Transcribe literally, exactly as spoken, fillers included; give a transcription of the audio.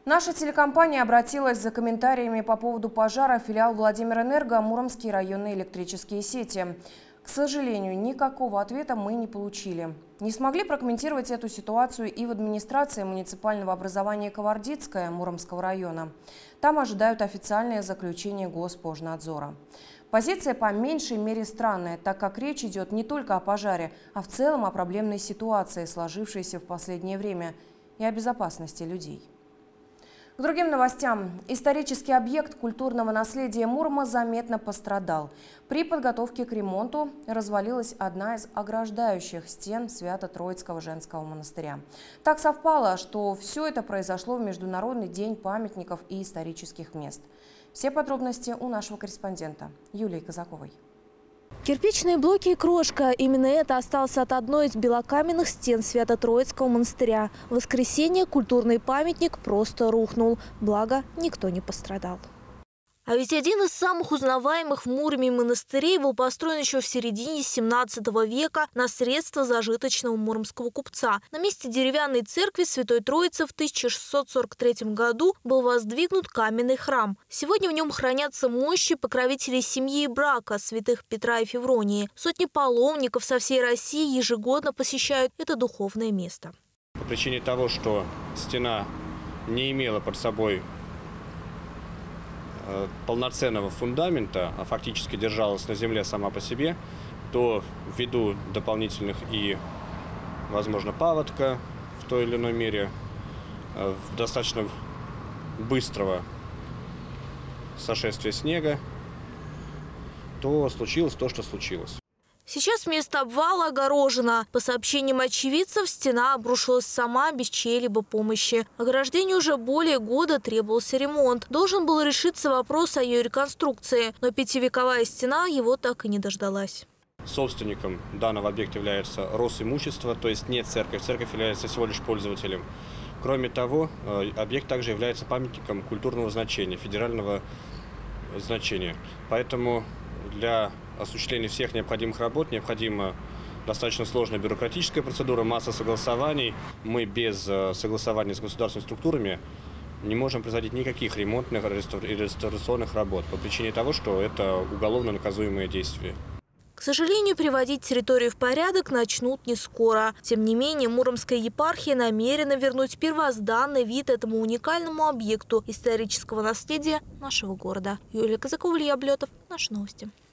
Наша телекомпания обратилась за комментариями по поводу пожара в филиал Владимирэнерго Муромские районные электрические сети. К сожалению, никакого ответа мы не получили. Не смогли прокомментировать эту ситуацию и в администрации муниципального образования Кавардицкое Муромского района. Там ожидают официальное заключение Госпожнадзора. Позиция по меньшей мере странная, так как речь идет не только о пожаре, а в целом о проблемной ситуации, сложившейся в последнее время, и о безопасности людей. К другим новостям. Исторический объект культурного наследия Мурома заметно пострадал. При подготовке к ремонту развалилась одна из ограждающих стен Свято-Троицкого женского монастыря. Так совпало, что все это произошло в Международный день памятников и исторических мест. Все подробности у нашего корреспондента Юлии Казаковой. Кирпичные блоки и крошка. Именно это осталось от одной из белокаменных стен Свято-Троицкого монастыря. В воскресенье культурный памятник просто рухнул. Благо, никто не пострадал. А ведь один из самых узнаваемых в Муроме монастырей был построен еще в середине семнадцатого века на средства зажиточного муромского купца. На месте деревянной церкви Святой Троицы в тысяча шестьсот сорок третьем году был воздвигнут каменный храм. Сегодня в нем хранятся мощи покровителей семьи и брака святых Петра и Февронии. Сотни паломников со всей России ежегодно посещают это духовное место. По причине того, что стена не имела под собой полноценного фундамента, а фактически держалась на земле сама по себе, то ввиду дополнительных и, возможно, паводка в той или иной мере, достаточно быстрого сошествия снега, то случилось то, что случилось. Сейчас место обвала огорожено. По сообщениям очевидцев, стена обрушилась сама, без чьей-либо помощи. Ограждению уже более года требовался ремонт. Должен был решиться вопрос о ее реконструкции, но пятивековая стена его так и не дождалась. Собственником данного объекта является Росимущество, то есть не церковь. Церковь является всего лишь пользователем. Кроме того, объект также является памятником культурного значения, федерального значения. Поэтому для осуществления всех необходимых работ необходима достаточно сложная бюрократическая процедура, масса согласований. Мы без согласования с государственными структурами не можем производить никаких ремонтных и реставрационных работ по причине того, что это уголовно наказуемые действия. К сожалению, приводить территорию в порядок начнут не скоро. Тем не менее, Муромская епархия намерена вернуть первозданный вид этому уникальному объекту исторического наследия нашего города. Юлия Казакова, Илья Блетов. Наши новости.